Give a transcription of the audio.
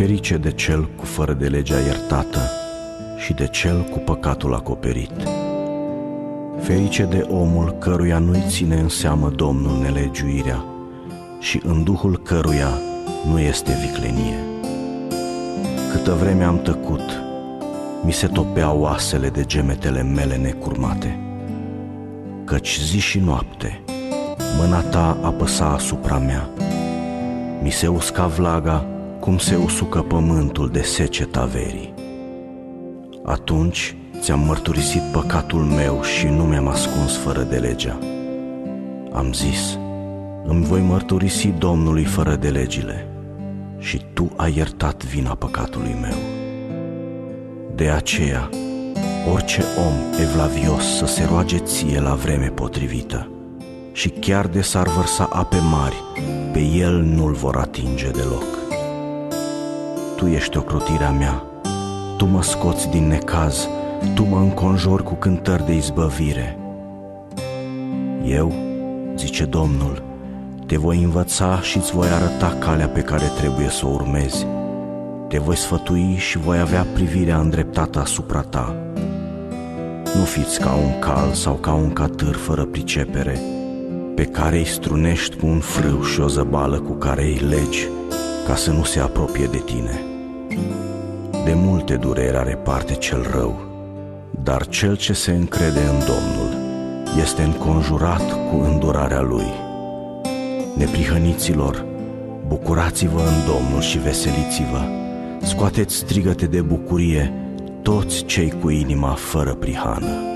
Ferice de cel cu fără de legea iertată și de cel cu păcatul acoperit. Ferice de omul căruia nu-i ține în seamă Domnul nelegiuirea și în duhul căruia nu este viclenie. Câtă vreme am tăcut, mi se topeau oasele de gemetele mele necurmate, căci zi și noapte mâna ta apăsa asupra mea. Mi se usca vlaga cum se usucă pământul de seceta verii. Atunci ți-am mărturisit păcatul meu și nu mi-am ascuns fără de legea. Am zis, îmi voi mărturisi Domnului fără de legile și tu ai iertat vina păcatului meu. De aceea, orice om evlavios să se roage ție la vreme potrivită și chiar de s-ar vărsa ape mari, pe el nu-l vor atinge deloc. Tu ești ocrotirea mea, tu mă scoți din necaz, tu mă înconjori cu cântări de izbăvire. Eu, zice Domnul, te voi învăța și îți voi arăta calea pe care trebuie să o urmezi. Te voi sfătui și voi avea privirea îndreptată asupra ta. Nu fiți ca un cal sau ca un catâr fără pricepere, pe care îi strunești cu un frâu și o zăbală cu care îi legi, ca să nu se apropie de tine. De multe dureri are parte cel rău, dar cel ce se încrede în Domnul este înconjurat cu îndurarea lui. Neprihăniților, bucurați-vă în Domnul și veseliți-vă, scoateți strigăte de bucurie toți cei cu inima fără prihană.